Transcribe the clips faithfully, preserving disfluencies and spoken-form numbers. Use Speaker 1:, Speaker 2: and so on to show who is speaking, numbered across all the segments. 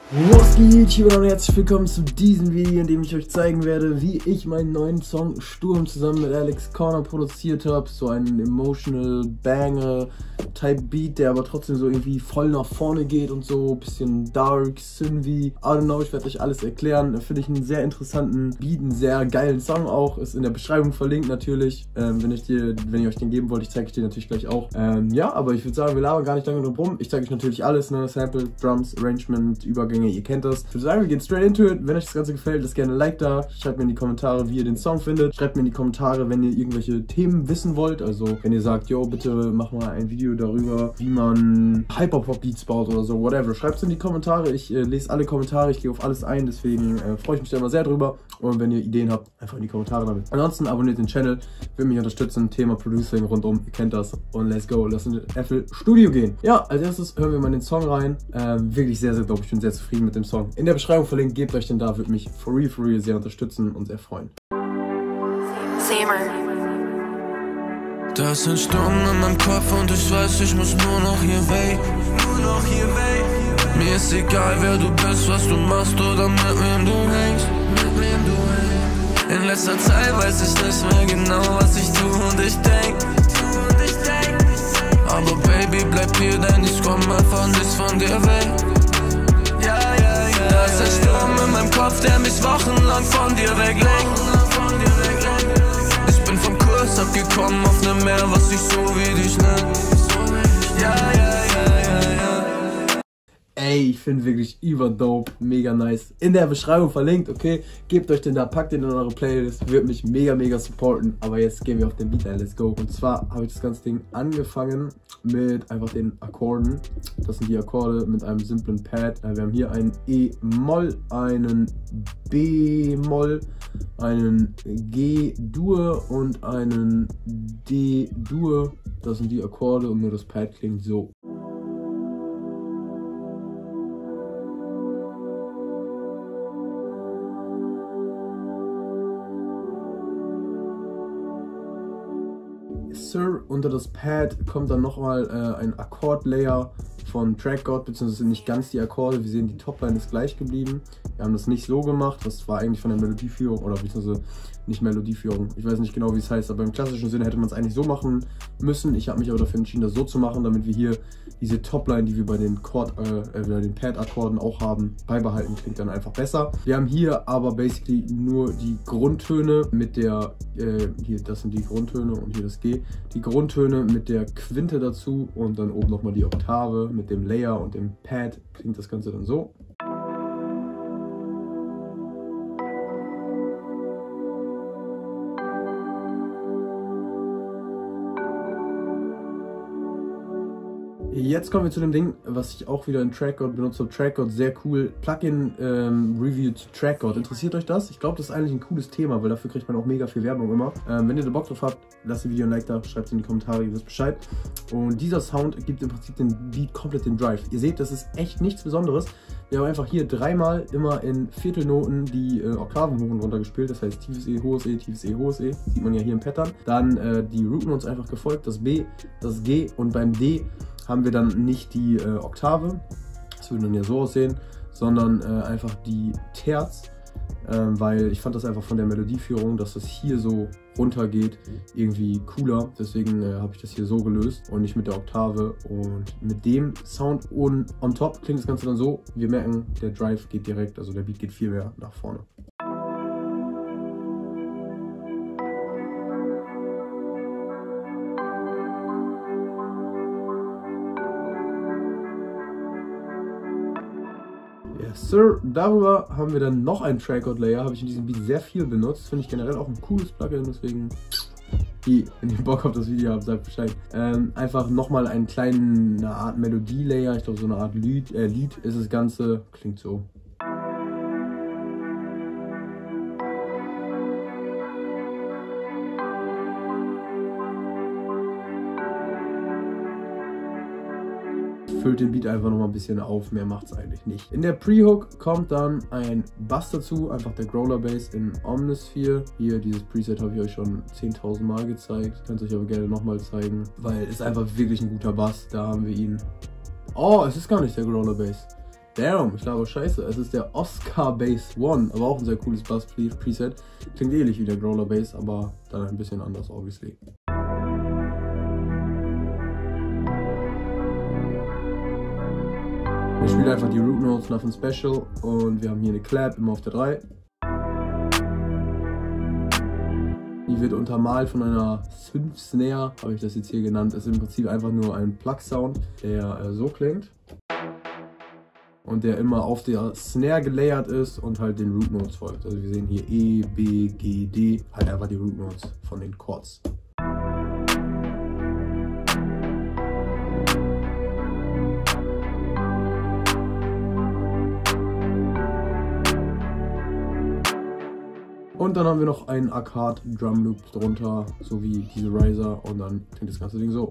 Speaker 1: Was geht YouTube und herzlich willkommen zu diesem Video, in dem ich euch zeigen werde, wie ich meinen neuen Song Sturm zusammen mit Alex Corner produziert habe. So ein emotional Banger Type Beat, der aber trotzdem so irgendwie voll nach vorne geht und so ein bisschen dark, synthie. I don't know, ich werde euch alles erklären. Finde ich einen sehr interessanten Beat, einen sehr geilen Song auch. Ist in der Beschreibung verlinkt natürlich. Ähm, wenn, ich dir, wenn ihr euch den geben wollt, ich zeige ich dir natürlich gleich auch. Ähm, ja, aber ich würde sagen, wir labern gar nicht lange drum rum. Ich zeige euch natürlich alles, ne? Sample, Drums, Arrangement, Übergänge, ihr kennt das. Ich würde sagen, wir gehen straight into it. Wenn euch das Ganze gefällt, lasst gerne ein Like da. Schreibt mir in die Kommentare, wie ihr den Song findet. Schreibt mir in die Kommentare, wenn ihr irgendwelche Themen wissen wollt. Also, wenn ihr sagt, yo, bitte mach mal ein Video darüber, wie man Hyperpop-Beats baut oder so, whatever. Schreibt es in die Kommentare. Ich äh, lese alle Kommentare, ich gehe auf alles ein. Deswegen äh, freue ich mich da immer sehr drüber. Und wenn ihr Ideen habt, einfach in die Kommentare damit. Ansonsten abonniert den Channel, will mich unterstützen. Thema Producing rundum, ihr kennt das. Und let's go, lass in F L Studio gehen. Ja, als erstes hören wir mal den Song rein. Ähm, wirklich sehr, sehr dope. Ich bin sehr zufrieden mit dem Song. In der Beschreibung verlinkt, gebt euch den da, würde mich for real, for real sehr unterstützen und sehr freuen.
Speaker 2: Da ist ein Sturm in meinem Kopf und ich weiß, ich muss nur noch hier weg. Nur noch hier weg. Mir ist egal, wer du bist, was du machst oder mit wem du hängst. Mit wem du hängst. In letzter Zeit weiß ich nicht mehr genau, was ich tue und ich denk. Aber Baby, bleib hier, denn ich komm einfach nicht von dir weg. Ja, ja, ja. Da ist ein Sturm in meinem Kopf, der mich wochenlang von dir weglenkt. Ich bin vom Kurs abgekommen auf ne Meer, was ich so wie dich nenn. Ja, ja, ja, ja, ja.
Speaker 1: Ey, ich finde wirklich überdope, mega nice. In der Beschreibung verlinkt, okay? Gebt euch den da, packt den in eure Playlist, wird mich mega, mega supporten. Aber jetzt gehen wir auf den Beat ein, let's go. Und zwar habe ich das ganze Ding angefangen mit einfach den Akkorden. Das sind die Akkorde mit einem simplen Pad. Wir haben hier einen E-Moll, einen B-Moll, einen G-Dur und einen D-Dur. Das sind die Akkorde und nur das Pad klingt so. Sir, unter das Pad kommt dann nochmal äh, ein Akkord-Layer von Track God, beziehungsweise nicht ganz die Akkorde. Wir sehen, die Topline ist gleich geblieben. Wir haben das nicht so gemacht, das war eigentlich von der Melodieführung, oder beziehungsweise nicht Melodieführung. Ich weiß nicht genau, wie es heißt, aber im klassischen Sinne hätte man es eigentlich so machen müssen. Ich habe mich aber dafür entschieden, das so zu machen, damit wir hier diese Topline, die wir bei den, Chord, äh, bei den Pad-Akkorden auch haben, beibehalten. Klingt dann einfach besser. Wir haben hier aber basically nur die Grundtöne mit der, äh, hier, das sind die Grundtöne und hier das G. Die Grundtöne mit der Quinte dazu und dann oben nochmal die Oktave mit dem Layer und dem Pad. Klingt das Ganze dann so. Jetzt kommen wir zu dem Ding, was ich auch wieder in TrackGod benutze. TrackGod, sehr cool. Plugin ähm, Review zu TrackGod. Interessiert euch das? Ich glaube, das ist eigentlich ein cooles Thema, weil dafür kriegt man auch mega viel Werbung immer. Ähm, wenn ihr da Bock drauf habt, lasst ein Video ein Like da, schreibt es in die Kommentare, ihr wisst Bescheid. Und dieser Sound gibt im Prinzip den Beat komplett den Drive. Ihr seht, das ist echt nichts Besonderes. Wir haben einfach hier dreimal immer in Viertelnoten die äh, Oktaven hoch und runter gespielt. Das heißt tiefes E, hohes E, tiefes E, hohes E. Sieht man ja hier im Pattern. Dann äh, die Root Notes einfach gefolgt, das B, das G und beim D haben wir dann nicht die äh, Oktave, das würde dann ja so aussehen, sondern äh, einfach die Terz, äh, weil ich fand das einfach von der Melodieführung, dass das hier so runter geht, irgendwie cooler. Deswegen äh, habe ich das hier so gelöst und nicht mit der Oktave. Und mit dem Sound on, on top klingt das Ganze dann so. Wir merken, der Drive geht direkt, also der Beat geht viel mehr nach vorne. Yes, Sir. Darüber haben wir dann noch einen TrackGod-Layer, habe ich in diesem Beat sehr viel benutzt. Finde ich generell auch ein cooles Plugin, deswegen, wenn ihr Bock auf das Video habt, sagt Bescheid. Ähm, einfach nochmal einen kleinen, eine Art Melodie-Layer, ich glaube so eine Art Lied, äh, Lied ist das Ganze, klingt so. Füllt den Beat einfach noch mal ein bisschen auf, mehr macht es eigentlich nicht. In der Pre-Hook kommt dann ein Bass dazu, einfach der Growler Bass in Omnisphere. Hier, dieses Preset habe ich euch schon zehntausend Mal gezeigt, könnt ihr euch aber gerne nochmal zeigen, weil es einfach wirklich ein guter Bass, da haben wir ihn. Oh, es ist gar nicht der Growler Bass. Damn, ich glaube scheiße. Es ist der Oscar Bass One, aber auch ein sehr cooles Bass-Preset. Klingt ähnlich wie der Growler Bass, aber dann ein bisschen anders, obviously. Wir spielen einfach die Root Notes, nothing special, und wir haben hier eine Clap, immer auf der drei. Die wird untermalt von einer Synth Snare, habe ich das jetzt hier genannt. Es ist im Prinzip einfach nur ein Plug-Sound, der äh, so klingt. Und der immer auf der Snare gelayert ist und halt den Root Notes folgt. Also wir sehen hier E, B, G, D, halt einfach die Root Notes von den Chords. Und dann haben wir noch einen Arcade Drum Loop drunter, sowie diese Riser, und dann klingt das ganze Ding so.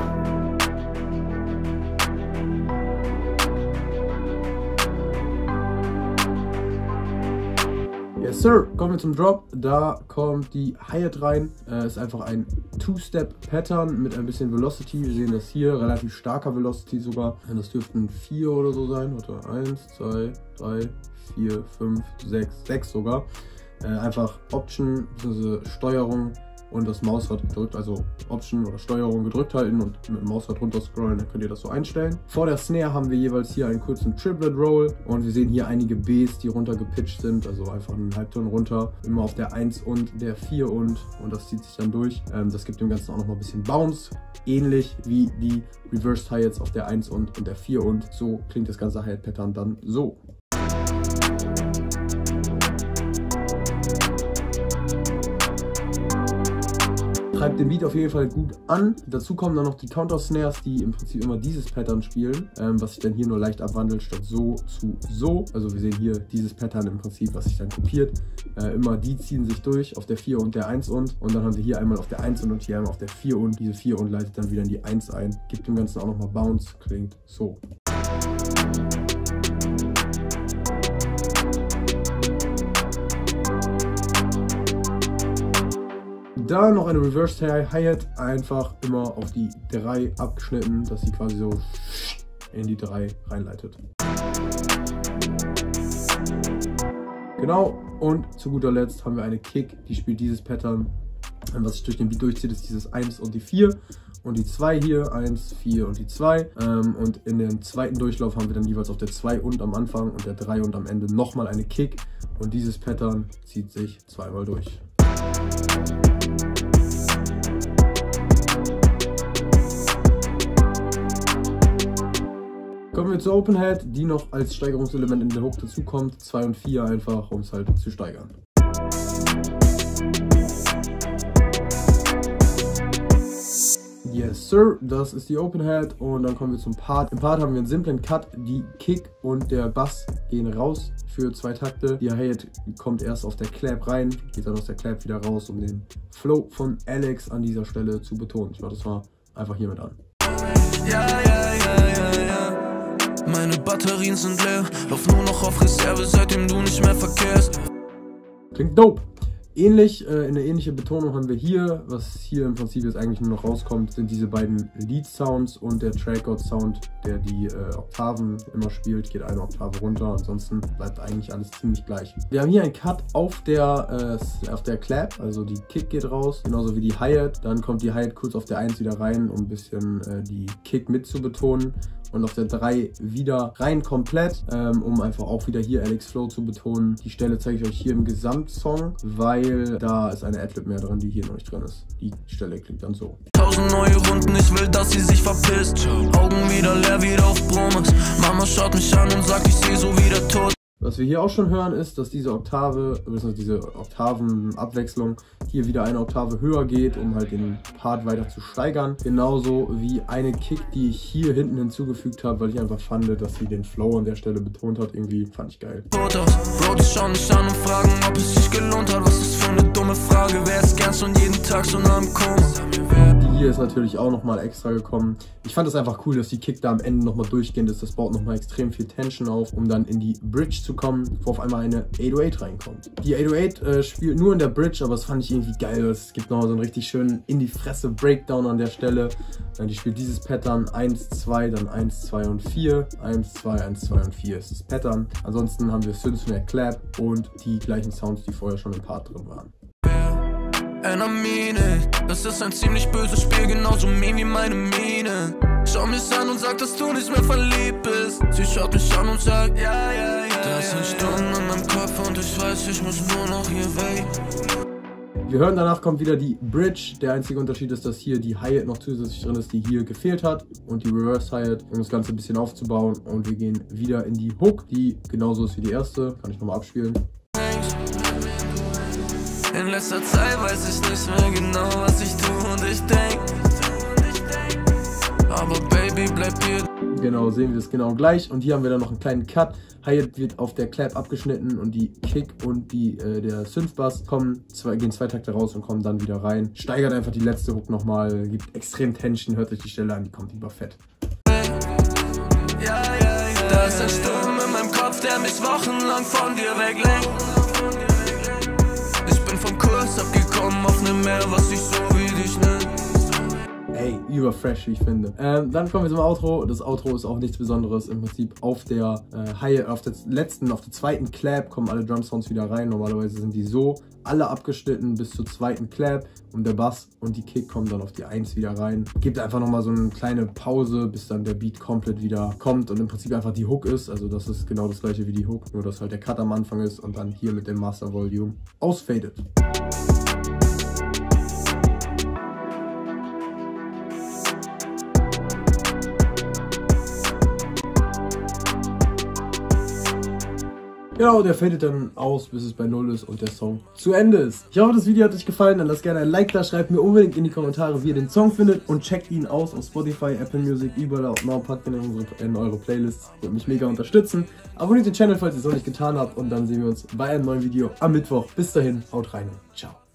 Speaker 1: Yes sir, kommen wir zum Drop. Da kommt die Hi-Hat rein. Es äh, ist einfach ein Two-Step-Pattern mit ein bisschen Velocity. Wir sehen das hier, relativ starker Velocity sogar. Das dürften vier oder so sein. Warte, eins, zwei, drei, vier, fünf, sechs, sechs sogar. Äh, einfach Option bzw. Steuerung und das Mausrad gedrückt, also Option oder Steuerung gedrückt halten und mit dem Mausrad runter scrollen, dann könnt ihr das so einstellen. Vor der Snare haben wir jeweils hier einen kurzen Triplet Roll und wir sehen hier einige Bs, die runter gepitcht sind, also einfach einen Halbton runter, immer auf der eins und der vier und und das zieht sich dann durch. Ähm, das gibt dem Ganzen auch noch mal ein bisschen Bounce, ähnlich wie die Reversed Hi-Hats auf der eins und und der vier und. So klingt das ganze Hi-Hat Pattern dann so. Treibt den Beat auf jeden Fall gut an. Dazu kommen dann noch die Counter-Snares, die im Prinzip immer dieses Pattern spielen, ähm, was sich dann hier nur leicht abwandelt, statt so zu so. Also wir sehen hier dieses Pattern im Prinzip, was sich dann kopiert. Äh, immer die ziehen sich durch auf der vier und der eins und. Und dann haben wir hier einmal auf der eins und und hier einmal auf der vier und. Diese vier und leitet dann wieder in die eins ein. Gibt dem Ganzen auch nochmal Bounce, klingt so. Da noch eine Reverse Hi-Hat, einfach immer auf die drei abgeschnitten, dass sie quasi so in die drei reinleitet. Genau, und zu guter Letzt haben wir eine Kick, die spielt dieses Pattern. Was sich durch den Beat durchzieht, ist dieses eins und die vier und die zwei hier, eins, vier und die zwei. Und in dem zweiten Durchlauf haben wir dann jeweils auf der zwei und am Anfang und der drei und am Ende nochmal eine Kick. Und dieses Pattern zieht sich zweimal durch. Kommen wir zur Open Hat, die noch als Steigerungselement in der Hook dazu kommt. zwei und vier einfach, um es halt zu steigern. Yes sir, das ist die Open Hat und dann kommen wir zum Part. Im Part haben wir einen simplen Cut, die Kick und der Bass gehen raus für zwei Takte. Die Hi-Hat kommt erst auf der Clap rein, geht dann aus der Clap wieder raus, um den Flow von Alex an dieser Stelle zu betonen. Ich mache das mal einfach hiermit an.
Speaker 2: Ja, ja, ja, ja, ja. Meine Batterien sind leer, lauf nur noch auf Reserve, seitdem du nicht mehr verkehrst.
Speaker 1: Klingt dope. Ähnlich, äh, eine ähnliche Betonung haben wir hier. Was hier im Prinzip jetzt eigentlich nur noch rauskommt, sind diese beiden Lead-Sounds und der Trackout-Sound, der die äh, Oktaven immer spielt. Geht eine Oktave runter, ansonsten bleibt eigentlich alles ziemlich gleich. Wir haben hier einen Cut auf der, äh, auf der Clap, also die Kick geht raus, genauso wie die Hi-Hat. Dann kommt die Hi-Hat kurz auf der eins wieder rein, um ein bisschen äh, die Kick mit zu betonen. Und auf der drei wieder rein komplett, ähm, um einfach auch wieder hier Alex Flow zu betonen. Die Stelle zeige ich euch hier im Gesamtsong, weil da ist eine Adlib mehr drin, die hier noch nicht drin ist. Die Stelle klingt dann so.
Speaker 2: Tausend neue Runden, ich will, dass sie sich verpisst. Augen wieder leer, wieder auf Bromas. Mama schaut mich an und sagt, ich sehe so wieder tot.
Speaker 1: Was wir hier auch schon hören, ist, dass diese Oktave, also diese Oktavenabwechslung hier wieder eine Oktave höher geht, um halt den Part weiter zu steigern. Genauso wie eine Kick, die ich hier hinten hinzugefügt habe, weil ich einfach fand, dass sie den Flow an der Stelle betont hat. Irgendwie fand ich geil.
Speaker 2: Bro, die schauen mich an und fragen, ob es sich gelohnt hat. Was ist für eine dumme Frage, wer ist gern schon jeden Tag so nah am Koma?
Speaker 1: Die Hier ist natürlich auch nochmal extra gekommen. Ich fand es einfach cool, dass die Kick da am Ende nochmal durchgehend ist. Das baut nochmal extrem viel Tension auf, um dann in die Bridge zu kommen, wo auf einmal eine acht null acht reinkommt. Die acht null acht äh, spielt nur in der Bridge, aber das fand ich irgendwie geil. Es gibt nochmal so einen richtig schönen in die Fresse Breakdown an der Stelle. Die spielt dieses Pattern eins, zwei, dann eins, zwei und vier. eins, zwei, eins, zwei und vier ist das Pattern. Ansonsten haben wir Synth Snare Clap und die gleichen Sounds, die vorher schon im Part drin waren.
Speaker 2: And I mean it, das ist ein ziemlich böses Spiel, genauso mean wie meine Miene. Schau mich an und sag, dass du nicht mehr verliebt bist. Sie schaut mich an und sagt, ja, ja, ja. Da ist ein Sturm in meinem Kopf und ich weiß, ich muss nur noch hier weg.
Speaker 1: Wir hören, danach kommt wieder die Bridge. Der einzige Unterschied ist, dass hier die Hi-Hat noch zusätzlich drin ist, die hier gefehlt hat. Und die Reverse Hi-Hat, um das Ganze ein bisschen aufzubauen. Und wir gehen wieder in die Hook, die genauso ist wie die erste. Kann ich nochmal abspielen.
Speaker 2: In letzter Zeit weiß ich nicht mehr genau, was ich tue und ich denk. Aber Baby, bleib hier.
Speaker 1: Genau, sehen wir es genau gleich. Und hier haben wir dann noch einen kleinen Cut. Hi-Hat wird auf der Clap abgeschnitten und die Kick und die, äh, der Synth-Bass kommen, zwei, gehen zwei Takte raus und kommen dann wieder rein. Steigert einfach die letzte Hook nochmal, gibt extrem Tension, hört sich die Stelle an, die kommt über fett.
Speaker 2: Ja, ja, ja. Da ist ein Sturm in meinem Kopf, der mich wochenlang von dir weglenkt. Ich bin vom Kurs abgekommen auf ne Meer, was ich so wie dich nenn.
Speaker 1: Ey, überfresh, wie ich finde. Ähm, dann kommen wir zum Outro. Das Outro ist auch nichts Besonderes. Im Prinzip auf der äh, Hi, auf der letzten, auf der zweiten Clap kommen alle Drum Sounds wieder rein. Normalerweise sind die so alle abgeschnitten bis zur zweiten Clap und der Bass und die Kick kommen dann auf die eins wieder rein. Gibt einfach nochmal so eine kleine Pause, bis dann der Beat komplett wieder kommt und im Prinzip einfach die Hook ist. Also das ist genau das gleiche wie die Hook, nur dass halt der Cut am Anfang ist und dann hier mit dem Master Volume ausfadet. Genau, der fadet dann aus, bis es bei null ist und der Song zu Ende ist. Ich hoffe, das Video hat euch gefallen. Dann lasst gerne ein Like da, schreibt mir unbedingt in die Kommentare, wie ihr den Song findet und checkt ihn aus auf Spotify, Apple Music, überall auch noch, packt ihn in, unsere, in eure Playlists. Würde mich mega unterstützen. Abonniert den Channel, falls ihr es noch nicht getan habt und dann sehen wir uns bei einem neuen Video am Mittwoch. Bis dahin, haut rein und ciao.